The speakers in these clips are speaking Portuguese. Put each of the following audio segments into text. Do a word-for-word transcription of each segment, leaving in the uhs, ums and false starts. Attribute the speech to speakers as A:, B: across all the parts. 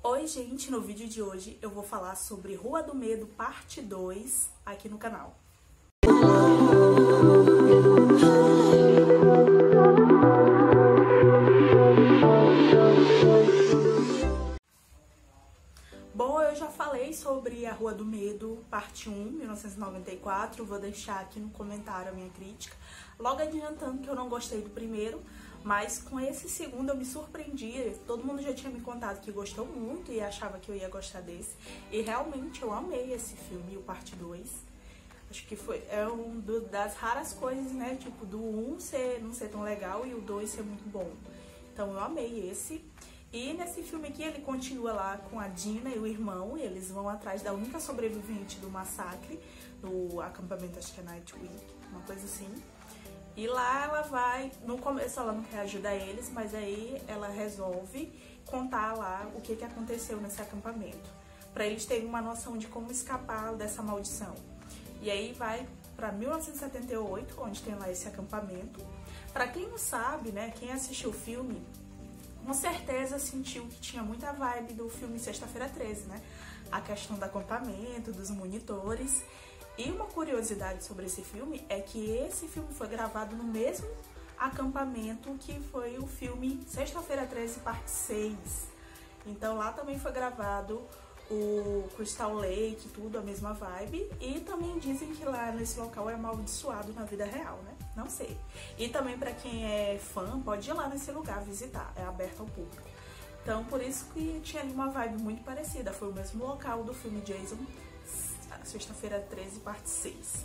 A: Oi gente, no vídeo de hoje eu vou falar sobre Rua do Medo parte dois aqui no canal. Bom, eu já falei sobre a Rua do Medo parte um, mil novecentos e noventa e quatro, vou deixar aqui no comentário a minha crítica. Logo adiantando que eu não gostei do primeiro, mas com esse segundo eu me surpreendi. Todo mundo já tinha me contado que gostou muito e achava que eu ia gostar desse. E realmente eu amei esse filme, o parte dois. Acho que foi é um do, das raras coisas, né? Tipo, do um ser, não ser tão legal e o dois ser muito bom. Então eu amei esse. E nesse filme aqui ele continua lá com a Dina e o irmão. E eles vão atrás da única sobrevivente do massacre, do acampamento, acho que é Nightwick, uma coisa assim. E lá ela vai, no começo ela não quer ajudar eles, mas aí ela resolve contar lá o que, que aconteceu nesse acampamento, para eles terem uma noção de como escapar dessa maldição. E aí vai para mil novecentos e setenta e oito, onde tem lá esse acampamento. Para quem não sabe, né, quem assistiu o filme, com certeza sentiu que tinha muita vibe do filme Sexta-feira treze, né? A questão do acampamento, dos monitores. E uma curiosidade sobre esse filme é que esse filme foi gravado no mesmo acampamento que foi o filme Sexta-feira treze, parte seis. Então lá também foi gravado o Crystal Lake, tudo, a mesma vibe. E também dizem que lá nesse local é amaldiçoado na vida real, né? Não sei. E também para quem é fã, pode ir lá nesse lugar visitar, é aberto ao público. Então por isso que tinha ali uma vibe muito parecida, foi o mesmo local do filme Jason, Sexta-feira treze, parte seis.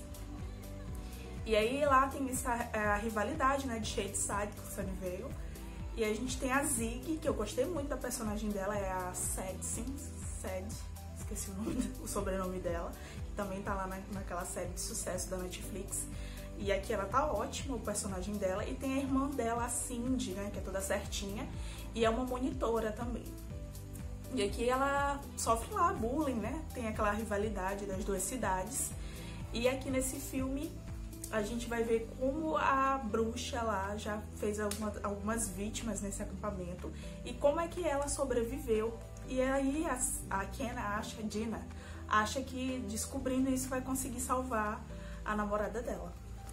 A: E aí lá tem essa a rivalidade, né, de Shadeside com Sunnyvale. E aí a gente tem a Zig, que eu gostei muito da personagem dela, é a Sadsin, Sad, esqueci o, nome, o sobrenome dela, que também tá lá na, naquela série de sucesso da Netflix. E aqui ela tá ótima, o personagem dela. E tem a irmã dela, a Cindy, né, que é toda certinha, e é uma monitora também. E aqui ela sofre lá bullying, né? Tem aquela rivalidade das duas cidades. E aqui nesse filme a gente vai ver como a bruxa lá já fez algumas, algumas vítimas nesse acampamento e como é que ela sobreviveu. E aí a, a Kenna acha, a Dina, acha que descobrindo isso vai conseguir salvar a namorada dela.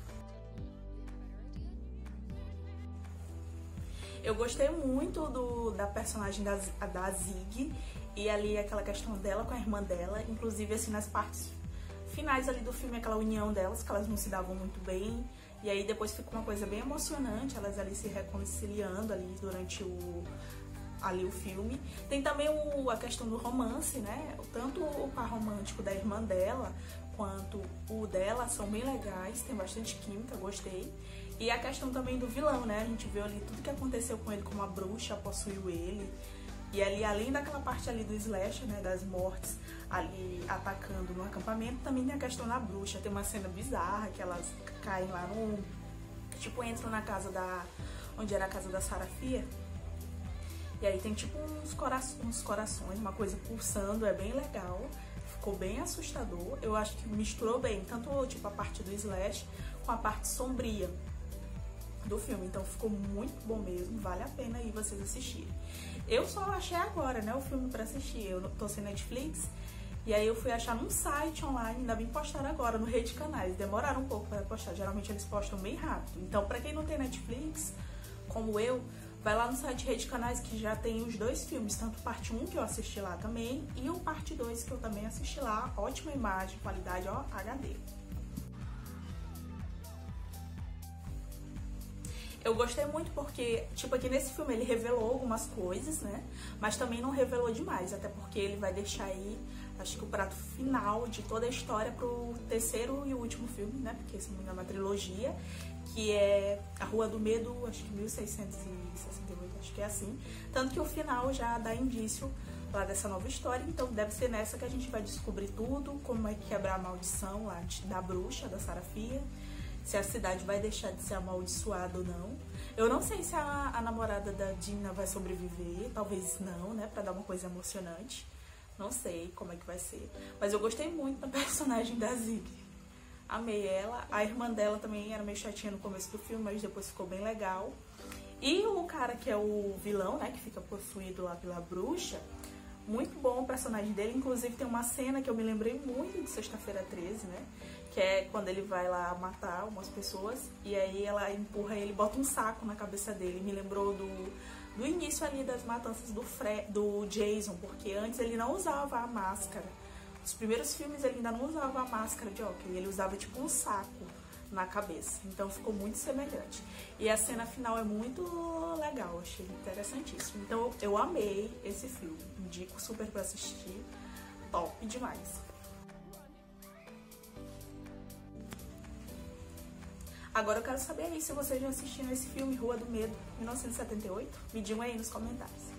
A: Eu gostei muito do, da personagem da, da Zig e ali aquela questão dela com a irmã dela, inclusive assim nas partes finais ali do filme, aquela união delas, que elas não se davam muito bem, e aí depois fica uma coisa bem emocionante, elas ali se reconciliando ali durante o, ali o filme. Tem também o, a questão do romance, né, tanto o par romântico da irmã dela quanto o dela são bem legais, tem bastante química, gostei. E a questão também do vilão, né? A gente viu ali tudo que aconteceu com ele, como a bruxa possuiu ele. E ali, além daquela parte ali do slasher, né? Das mortes, ali atacando no acampamento, também tem a questão da bruxa. Tem uma cena bizarra que elas caem lá no... Tipo, entram na casa da... Onde era a casa da Sarafia. E aí tem tipo uns, cora... uns corações, uma coisa pulsando, é bem legal. Ficou bem assustador. Eu acho que misturou bem, tanto tipo a parte do slash com a parte sombria do filme, então ficou muito bom mesmo, vale a pena aí vocês assistirem. Eu só achei agora, né, o filme pra assistir, eu tô sem Netflix, e aí eu fui achar num site online, ainda bem postaram agora, no Rede Canais, demoraram um pouco pra postar, geralmente eles postam bem rápido, então pra quem não tem Netflix, como eu, vai lá no site Rede Canais que já tem os dois filmes, tanto parte um que eu assisti lá também, e o parte dois que eu também assisti lá, ótima imagem, qualidade, ó, H D. Eu gostei muito porque, tipo, aqui nesse filme ele revelou algumas coisas, né? Mas também não revelou demais, até porque ele vai deixar aí, acho que o prato final de toda a história pro terceiro e último filme, né? Porque se não me engano é uma trilogia, que é A Rua do Medo, acho que mil seiscentos e sessenta e oito, acho que é assim. Tanto que o final já dá indício lá dessa nova história, então deve ser nessa que a gente vai descobrir tudo, como é que quebrar a maldição lá da bruxa, da Sarafia, se a cidade vai deixar de ser amaldiçoada ou não. Eu não sei se a, a namorada da Dina vai sobreviver, talvez não, né, pra dar uma coisa emocionante. Não sei como é que vai ser. Mas eu gostei muito da personagem da Zig. Amei ela. A irmã dela também era meio chatinha no começo do filme, mas depois ficou bem legal. E o cara que é o vilão, né, que fica possuído lá pela bruxa, Muito bom o personagem dele, inclusive tem uma cena que eu me lembrei muito de Sexta-feira treze, né? Que é quando ele vai lá matar umas pessoas e aí ela empurra ele, bota um saco na cabeça dele. Me lembrou do, do início ali das matanças do, Fre do Jason, porque antes ele não usava a máscara. Nos primeiros filmes ele ainda não usava a máscara de Joker, ele usava tipo um saco na cabeça, então ficou muito semelhante. E a cena final é muito legal, achei interessantíssimo. Então eu amei esse filme, indico super pra assistir, top demais. Agora eu quero saber aí se vocês já assistiram esse filme Rua do Medo, mil novecentos e setenta e oito, me digam aí nos comentários.